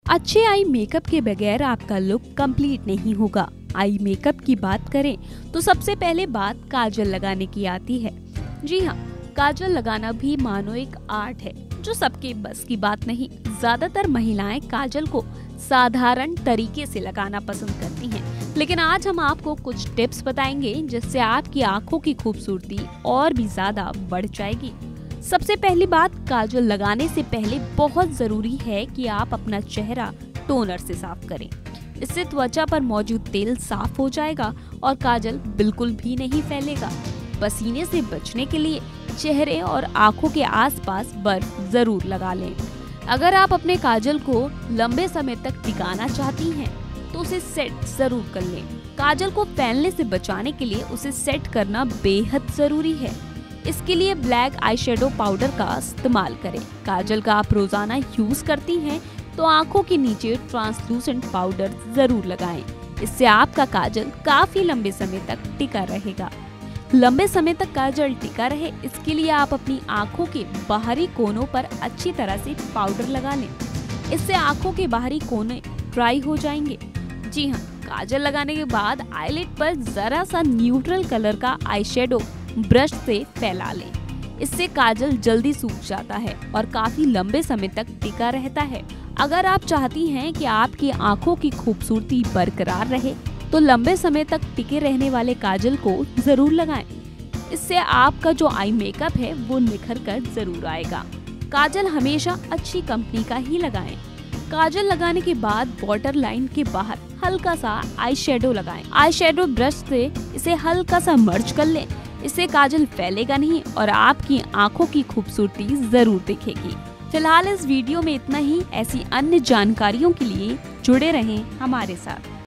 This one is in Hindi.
अच्छे आई मेकअप के बगैर आपका लुक कंप्लीट नहीं होगा। आई मेकअप की बात करें तो सबसे पहले बात काजल लगाने की आती है। जी हाँ, काजल लगाना भी मानो एक आर्ट है जो सबके बस की बात नहीं। ज्यादातर महिलाएं काजल को साधारण तरीके से लगाना पसंद करती हैं, लेकिन आज हम आपको कुछ टिप्स बताएंगे जिससे आपकी आंखों की खूबसूरती और भी ज्यादा बढ़ जाएगी। सबसे पहली बात, काजल लगाने से पहले बहुत जरूरी है कि आप अपना चेहरा टोनर से साफ करें। इससे त्वचा पर मौजूद तेल साफ हो जाएगा और काजल बिल्कुल भी नहीं फैलेगा। पसीने से बचने के लिए चेहरे और आंखों के आसपास बर्फ जरूर लगा लें। अगर आप अपने काजल को लंबे समय तक टिकाना चाहती हैं, तो उसे सेट जरूर कर लें। काजल को फैलने से बचाने के लिए उसे सेट करना बेहद जरूरी है। इसके लिए ब्लैक आई शेडो पाउडर का इस्तेमाल करें। काजल का आप रोजाना यूज करती हैं तो आंखों के नीचे ट्रांसलूसेंट पाउडर जरूर लगाएं। इससे आपका काजल काफी लंबे समय तक टिका रहेगा। लंबे समय तक काजल टिका रहे, इसके लिए आप अपनी आंखों के बाहरी कोनों पर अच्छी तरह से पाउडर लगा लें। इससे आंखों के बाहरी कोने ड्राई हो जाएंगे। जी हाँ, काजल लगाने के बाद आईलिड पर जरा सा न्यूट्रल कलर का आई शेडो ब्रश से फैला लें। इससे काजल जल्दी सूख जाता है और काफी लंबे समय तक टिका रहता है। अगर आप चाहती हैं कि आपकी आंखों की खूबसूरती बरकरार रहे, तो लंबे समय तक टिके रहने वाले काजल को जरूर लगाएं। इससे आपका जो आई मेकअप है वो निखर कर जरूर आएगा। काजल हमेशा अच्छी कंपनी का ही लगाएं। काजल लगाने के बाद वाटर लाइन के बाहर हल्का सा आई शेडो लगाएं। आई शेडो ब्रश से इसे हल्का सा मर्ज कर लें। इससे काजल फैलेगा नहीं और आपकी आंखों की खूबसूरती जरूर दिखेगी। फिलहाल इस वीडियो में इतना ही। ऐसी अन्य जानकारियों के लिए जुड़े रहें हमारे साथ।